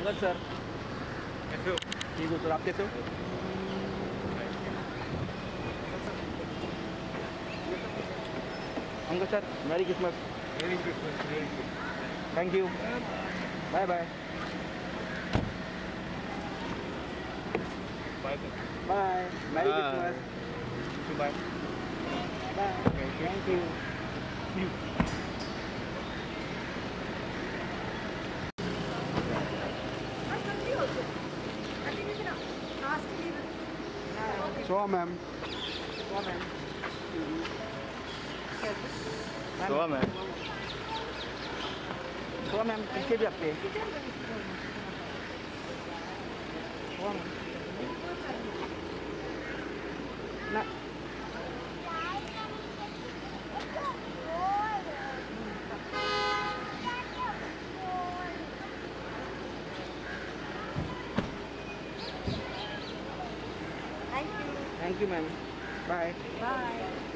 स्वागत सर। कैसे हो? ठीक हो सर, आप कैसे हो? Uncle sir, merry Christmas. Merry Christmas. Thank you, bye bye. Bye bye, merry Christmas. Bye. Bye, thank you. So, ma'am. तो मैम पीछे भी आपके ना Thank you. Thank you ma'am, bye. Bye.